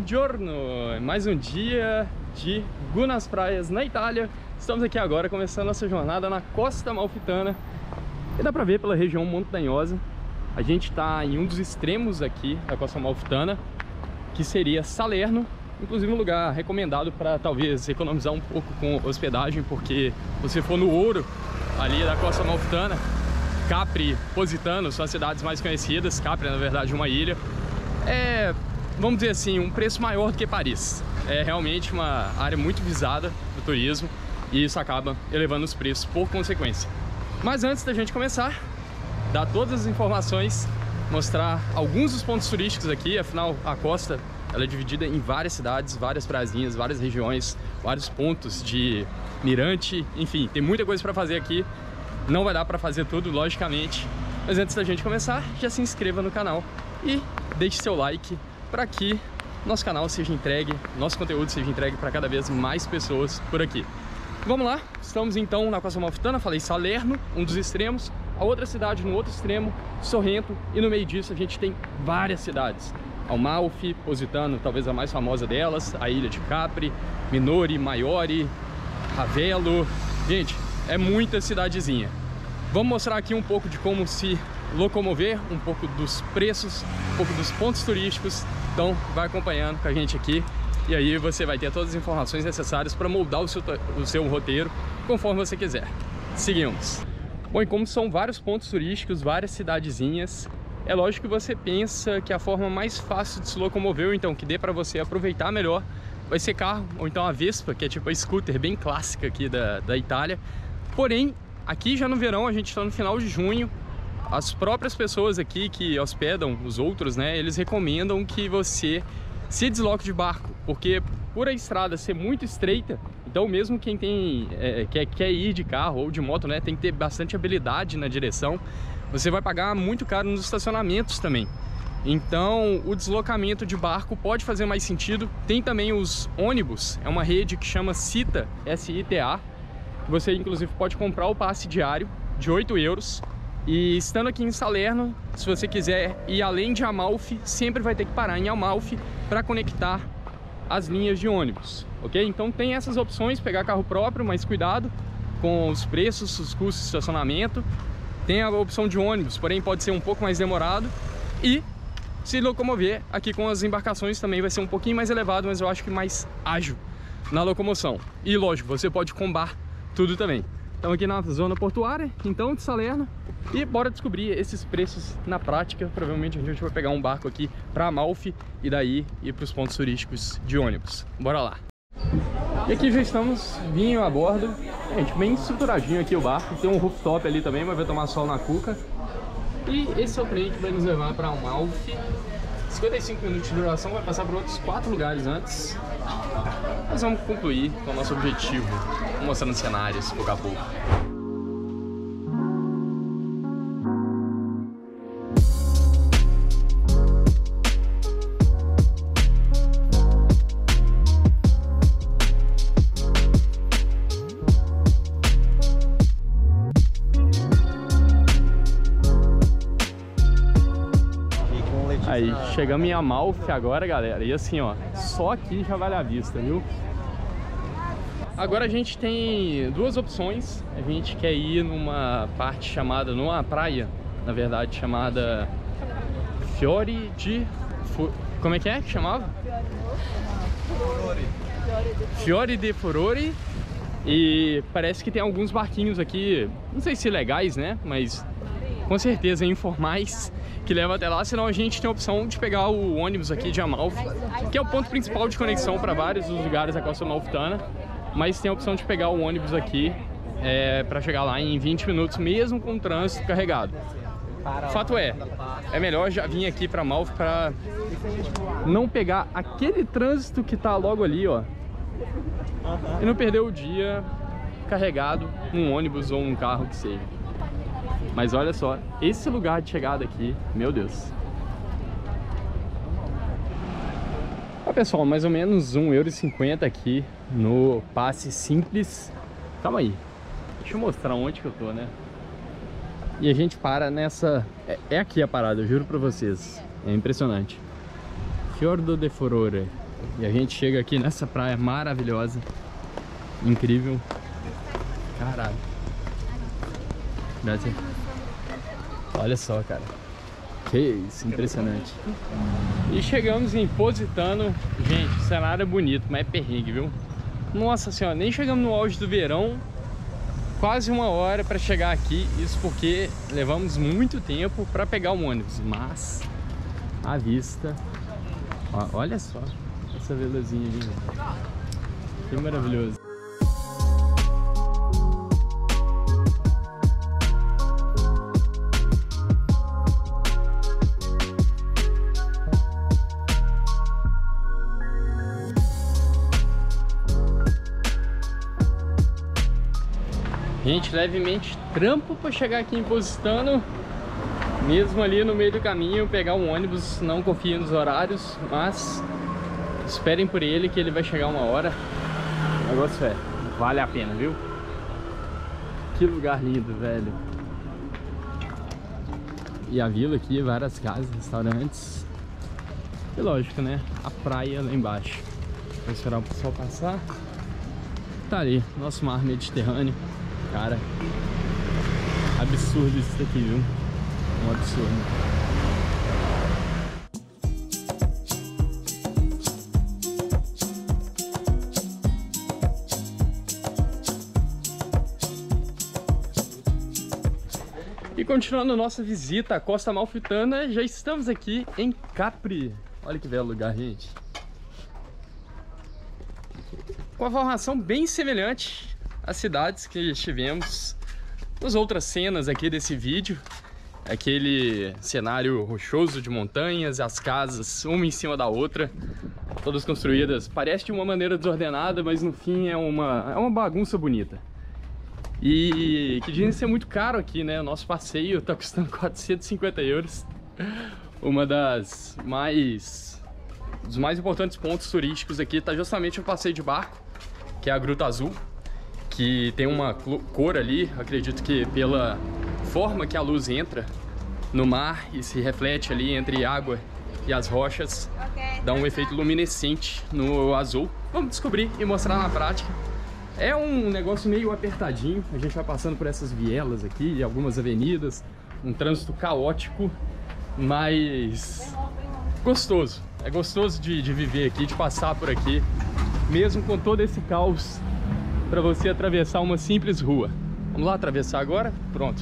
Buongiorno! Mais um dia de Gu nas praias na Itália. Estamos aqui agora começando nossa jornada na Costa Amalfitana. E dá pra ver pela região montanhosa. A gente tá em um dos extremos aqui da Costa Amalfitana, que seria Salerno. Inclusive um lugar recomendado para talvez economizar um pouco com hospedagem, porque se você for no Ouro, ali da Costa Amalfitana, Capri, Positano são as cidades mais conhecidas. Capri é na verdade uma ilha. Vamos dizer assim, um preço maior do que Paris. É realmente uma área muito visada do turismo e isso acaba elevando os preços por consequência. Mas antes da gente começar, dar todas as informações, mostrar alguns dos pontos turísticos aqui. Afinal, a costa ela é dividida em várias cidades, várias prazinhas, várias regiões, vários pontos de mirante, enfim, tem muita coisa para fazer aqui. Não vai dar para fazer tudo, logicamente, mas antes da gente começar, já se inscreva no canal e deixe seu like para que nosso canal seja entregue, nosso conteúdo seja entregue para cada vez mais pessoas por aqui. Vamos lá, estamos então na Costa Amalfitana, falei Salerno, um dos extremos, a outra cidade no outro extremo, Sorrento, e no meio disso a gente tem várias cidades. Amalfi, Positano, talvez a mais famosa delas, a ilha de Capri, Minori, Maiori, Ravello. Gente, é muita cidadezinha. Vamos mostrar aqui um pouco de como se locomover, um pouco dos preços, um pouco dos pontos turísticos. Então vai acompanhando com a gente aqui e aí você vai ter todas as informações necessárias para moldar o seu roteiro conforme você quiser. Seguimos. Bom, e como são vários pontos turísticos, várias cidadezinhas, é lógico que você pensa que a forma mais fácil de se locomover, ou então que dê para você aproveitar melhor, vai ser carro, ou então a Vespa, que é tipo a scooter bem clássica aqui da Itália. Porém, aqui já no verão, a gente está no final de junho, as próprias pessoas aqui que hospedam os outros, né, eles recomendam que você se desloque de barco, porque por a estrada ser muito estreita, então mesmo quem quer ir de carro ou de moto, né, tem que ter bastante habilidade na direção. Você vai pagar muito caro nos estacionamentos também. Então o deslocamento de barco pode fazer mais sentido. Tem também os ônibus, é uma rede que chama Sita, S-I-T-A. Você inclusive pode comprar o passe diário de 8 euros. E estando aqui em Salerno, se você quiser ir além de Amalfi, sempre vai ter que parar em Amalfi para conectar as linhas de ônibus, ok? Então tem essas opções, pegar carro próprio, mas cuidado com os preços, os custos de estacionamento. Tem a opção de ônibus, porém pode ser um pouco mais demorado. E se locomover aqui com as embarcações também vai ser um pouquinho mais elevado, mas eu acho que mais ágil na locomoção. E lógico, você pode combar tudo também. Estamos aqui na zona portuária, então, de Salerno. E bora descobrir esses preços na prática. Provavelmente a gente vai pegar um barco aqui para Amalfi e daí ir para os pontos turísticos de ônibus. Bora lá! E aqui já estamos vindo a bordo. Gente, bem estruturadinho aqui o barco. Tem um rooftop ali também, mas vai tomar sol na cuca. E esse é o trem que vai nos levar para Amalfi. 55 minutos de duração, vai passar por outros 4 lugares antes. Mas vamos concluir com o nosso objetivo, mostrando cenários pouco a pouco. Aí, chegamos em Amalfi agora, galera, e assim, ó, só aqui já vale a vista, viu? Agora a gente tem duas opções. A gente quer ir numa parte chamada, numa praia, na verdade, chamada Fiori di... Como é que chamava? Fiori de Furori. E parece que tem alguns barquinhos aqui, não sei se legais, né, mas com certeza informais, que leva até lá. Senão a gente tem a opção de pegar o ônibus aqui de Amalfi, que é o ponto principal de conexão para vários dos lugares da Costa Amalfitana, mas tem a opção de pegar o ônibus aqui para chegar lá em 20 minutos, mesmo com o trânsito carregado. Fato é melhor já vir aqui para Amalfi para não pegar aquele trânsito que tá logo ali, ó, e não perder o dia carregado num ônibus ou um carro que seja. Mas olha só, esse lugar de chegada aqui, meu Deus. Ó, pessoal, mais ou menos €1,50 aqui no passe simples. Calma aí, deixa eu mostrar onde que eu tô, né? E a gente para nessa... É aqui a parada, eu juro pra vocês. É impressionante. Fiordo de Furore. E a gente chega aqui nessa praia maravilhosa. Incrível. Caralho. Graças. Olha só, cara. Que isso, impressionante. E chegamos em Positano. Gente, o cenário é bonito, mas é perrengue, viu? Nossa senhora, nem chegamos no auge do verão. Quase 1 hora para chegar aqui. Isso porque levamos muito tempo para pegar o ônibus. Mas a vista, ó, olha só essa velozinha ali. Que maravilhoso. Gente, levemente trampo para chegar aqui em Positano. Mesmo ali no meio do caminho, pegar um ônibus. Não confio nos horários, mas esperem por ele que ele vai chegar 1 hora. O negócio vale a pena, viu? Que lugar lindo, velho. E a vila aqui, várias casas, restaurantes. E lógico, né? A praia lá embaixo. Vou esperar o pessoal passar. Tá ali, nosso mar Mediterrâneo. Cara, absurdo isso daqui, viu? Um absurdo. E continuando nossa visita à Costa Amalfitana, já estamos aqui em Capri. Olha que belo lugar, gente. Com a formação bem semelhante as cidades que estivemos nas outras cenas aqui desse vídeo. Aquele cenário rochoso de montanhas, as casas uma em cima da outra, todas construídas, parece de uma maneira desordenada, mas no fim é uma bagunça bonita. E que dizem ser muito caro aqui, né? O nosso passeio tá custando 450 euros. Uma dos mais importantes pontos turísticos aqui tá justamente o passeio de barco, que é a Gruta Azul, que tem uma cor ali, acredito que pela forma que a luz entra no mar e se reflete ali entre a água e as rochas, dá um efeito luminescente no azul. Vamos descobrir e mostrar na prática. É um negócio meio apertadinho, a gente vai passando por essas vielas aqui, algumas avenidas, um trânsito caótico, mas gostoso. É gostoso de viver aqui, de passar por aqui, mesmo com todo esse caos, para você atravessar uma simples rua. Vamos lá atravessar agora? Pronto.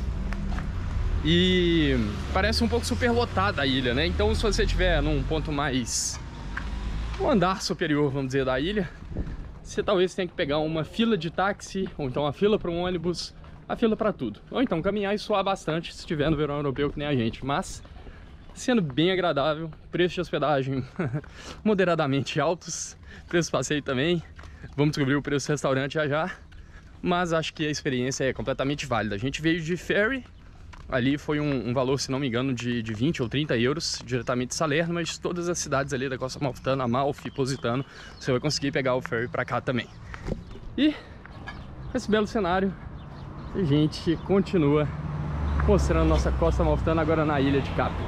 E parece um pouco superlotada a ilha, né? Então se você estiver num ponto mais... um andar superior, vamos dizer, da ilha, você talvez tenha que pegar uma fila de táxi, ou então a fila para um ônibus, a fila para tudo. Ou então caminhar e suar bastante se estiver no verão europeu que nem a gente. Mas sendo bem agradável, preço de hospedagem moderadamente altos, preço de passeio também. Vamos descobrir o preço do restaurante já já. Mas acho que a experiência é completamente válida. A gente veio de ferry. Ali foi um valor, se não me engano, de 20 ou 30 euros, diretamente de Salerno, mas todas as cidades ali da Costa Amalfitana, Amalfi, Positano, você vai conseguir pegar o ferry para cá também. E esse belo cenário, a gente continua mostrando nossa Costa Amalfitana agora na ilha de Capri.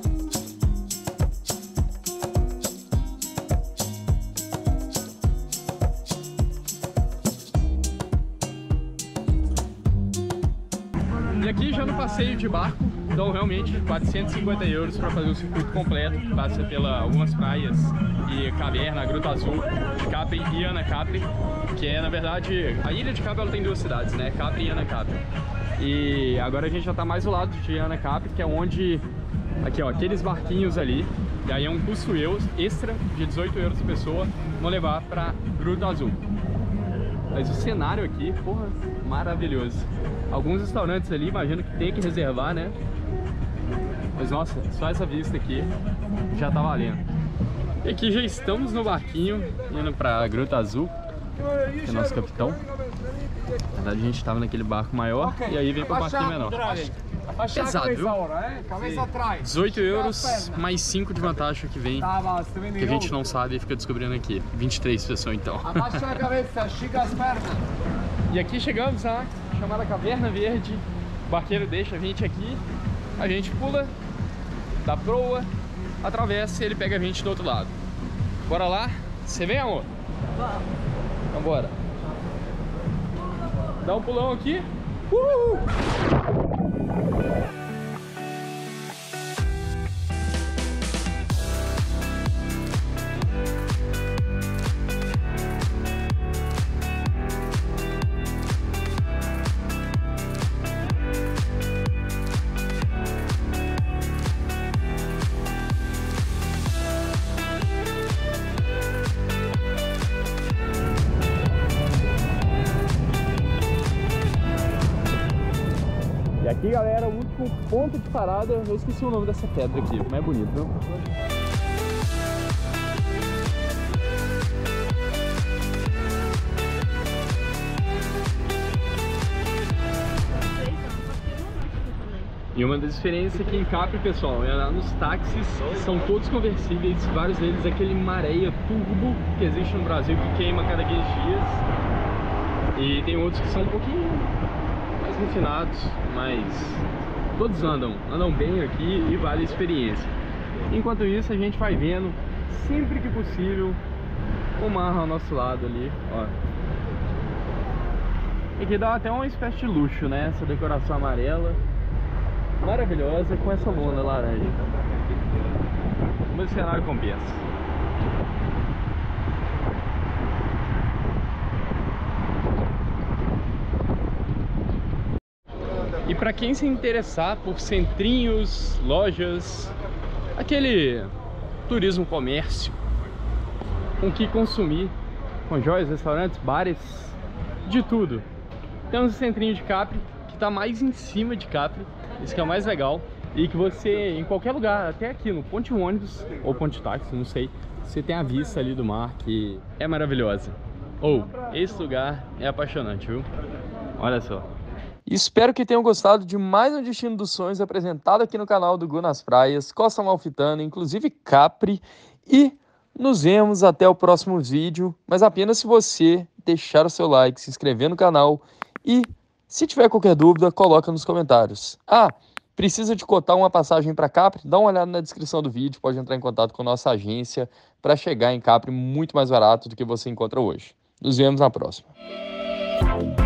E aqui já no passeio de barco, então realmente 450 euros para fazer o circuito completo, que passa pela algumas praias e caverna, a Gruta Azul, Capri e Anacapri, que é na verdade, a ilha de Capri ela tem 2 cidades, né? Capri e Anacapri. E agora a gente já está mais do lado de Anacapri, que é onde, aqui ó, aqueles barquinhos ali, e aí é um custo extra de 18 euros por pessoa, vão levar para Gruta Azul. Mas o cenário aqui, porra, maravilhoso. Alguns restaurantes ali, imagino que tem que reservar, né? Mas nossa, só essa vista aqui já tá valendo. E aqui já estamos no barquinho, indo pra Gruta Azul, que é nosso capitão. Na verdade a gente tava naquele barco maior e aí vem pro barquinho menor. Pesado, viu? 18 euros mais 5 de vantagem que vem, que a gente não sabe e fica descobrindo aqui. 23 pessoas então. E aqui chegamos à chamada Caverna Verde. O barqueiro deixa a gente aqui, a gente pula da proa, atravessa e ele pega a gente do outro lado. Bora lá? Você vem, amor? Vamos. Então bora. Dá um pulão aqui. Uhul! E aqui, galera, o último ponto de parada, eu esqueci o nome dessa pedra aqui, mas é bonito, viu? E uma das diferenças aqui em Capri, pessoal, é lá nos táxis, são todos conversíveis, vários deles aquele Maré Turbo que existe no Brasil, que queima a cada 15 dias. E tem outros que são um pouquinho mais refinados, mas todos andam bem aqui e vale a experiência. Enquanto isso, a gente vai vendo, sempre que possível, o mar ao nosso lado ali, ó. Aqui dá até uma espécie de luxo, né? Essa decoração amarela maravilhosa com essa lona laranja. Mas o cenário compensa. E para quem se interessar por centrinhos, lojas, aquele turismo comércio, com o que consumir, com joias, restaurantes, bares, de tudo. Temos o centrinho de Capri, que está mais em cima de Capri, isso que é o mais legal. E que você, em qualquer lugar, até aqui no ponto de ônibus ou ponto de táxi, não sei, você tem a vista ali do mar, que é maravilhosa. Esse lugar é apaixonante, viu? Olha só. Espero que tenham gostado de mais um Destino dos Sonhos apresentado aqui no canal do Gu nas Praias, Costa Amalfitana, inclusive Capri. E nos vemos até o próximo vídeo, mas apenas se você deixar o seu like, se inscrever no canal e, se tiver qualquer dúvida, coloca nos comentários. Precisa de cotar uma passagem para Capri? Dá uma olhada na descrição do vídeo, pode entrar em contato com nossa agência para chegar em Capri muito mais barato do que você encontra hoje. Nos vemos na próxima.